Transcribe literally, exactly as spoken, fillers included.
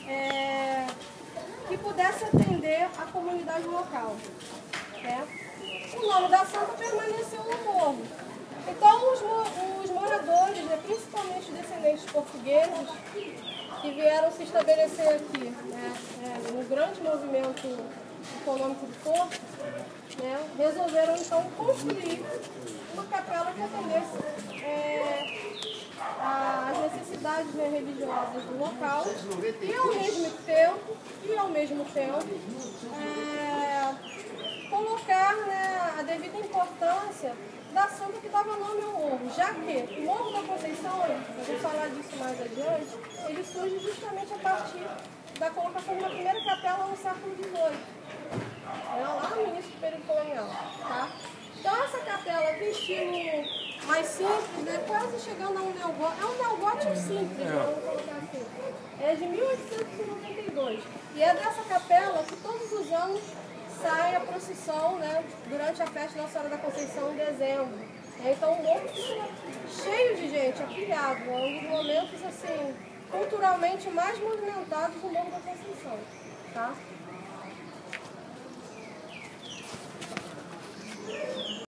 é, que pudesse atender a comunidade local. Né? O nome da santa permaneceu no morro. Então os, os moradores, né, principalmente descendentes portugueses, que vieram se estabelecer aqui, né, é, no grande movimento econômico do Porto, né, resolveram então construir uma capela que atendesse é, às necessidades, né, religiosas do local e ao mesmo tempo, e ao mesmo tempo é, colocar, né, a devida importância da santa que dava nome ao morro, já que o Morro da Conceição, eu vou falar disso mais adiante, ele surge justamente a partir da colocação de uma primeira capela no século dezoito, né, lá no início do período colonial. Tá? Então essa capela tem estilo mais simples, né, quase chegando a um neogótico, é um neogótico simples, é. Vamos colocar assim, é de mil oitocentos e noventa e dois, e é dessa capela que todos os anos sai a procissão, né, durante a festa da Senhora da Conceição em dezembro. Então o morro fica cheio de gente, afiliado, é um dos momentos assim, culturalmente mais movimentados do Morro da Conceição. Tá?